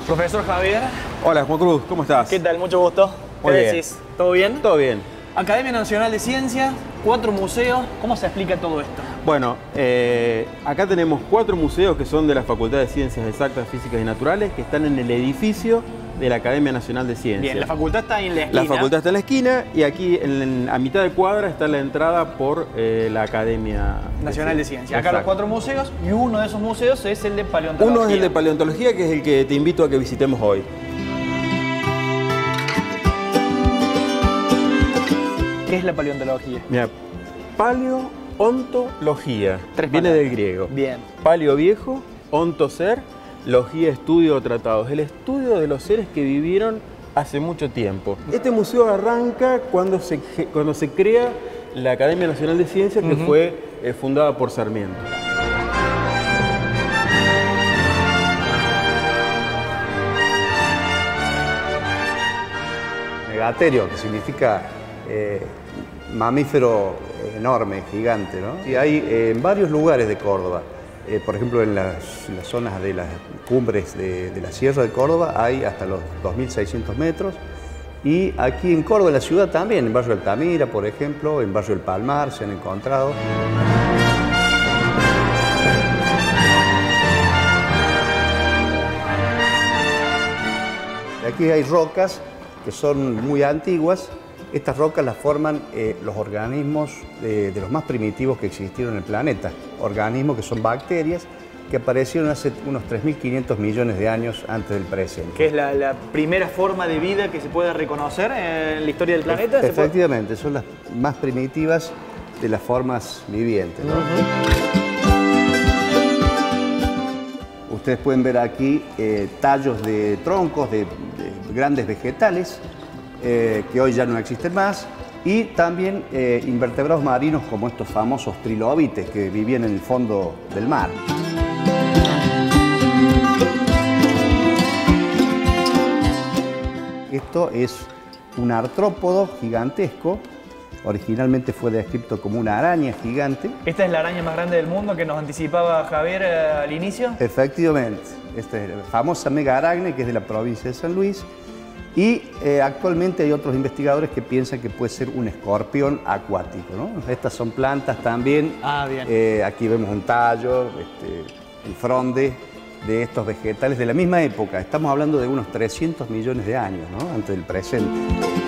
Profesor Javier. Hola, Juan Cruz, ¿cómo estás? ¿Qué tal? Mucho gusto. Muy ¿Qué bien. decís? ¿Todo bien? Todo bien. Academia Nacional de Ciencias, 4 museos. ¿Cómo se explica todo esto? Bueno, acá tenemos 4 museos que son de la Facultad de Ciencias Exactas, Físicas y Naturales, que están en el edificio de la Academia Nacional de Ciencias. Bien, la facultad está ahí en la esquina. La facultad está en la esquina y aquí a mitad de cuadra está la entrada por la Academia Nacional de Ciencias. Acá los 4 museos y uno de esos museos es el de paleontología. Uno es el de paleontología, que es el que te invito a que visitemos hoy. ¿Qué es la paleontología? Mira, paleontología. 3 viene palabras. del griego. Bien. Paleo viejo, onto ser, logía estudio o tratados. El estudio de los seres que vivieron hace mucho tiempo. Este museo arranca cuando se crea la Academia Nacional de Ciencias, que fue fundada por Sarmiento. Megaterio, que significa mamífero enorme, gigante, ¿no? Y hay en varios lugares de Córdoba, por ejemplo en las zonas de las cumbres de la Sierra de Córdoba hay hasta los 2.600 metros, y aquí en Córdoba, en la ciudad también, en Barrio Altamira, por ejemplo, en Barrio del Palmar se han encontrado. Aquí hay rocas que son muy antiguas. Estas rocas las forman los organismos de los más primitivos que existieron en el planeta. Organismos que son bacterias que aparecieron hace unos 3.500 millones de años antes del presente. ¿Qué es la primera forma de vida que se puede reconocer en la historia del planeta? Efectivamente, son las más primitivas de las formas vivientes, ¿no? Ustedes pueden ver aquí tallos de troncos de grandes vegetales, que hoy ya no existen más, y también invertebrados marinos como estos famosos trilobites que vivían en el fondo del mar. Esto es un artrópodo gigantesco. Originalmente fue descrito como una araña gigante. ¿Esta es la araña más grande del mundo que nos anticipaba Javier al inicio? Efectivamente. Esta es la famosa Mega Aragne, que es de la provincia de San Luis. Y actualmente hay otros investigadores que piensan que puede ser un escorpión acuático, ¿no? Estas son plantas también. Ah, bien. Aquí vemos un tallo, el fronde de estos vegetales de la misma época. Estamos hablando de unos 300 millones de años, ¿no? Antes del presente.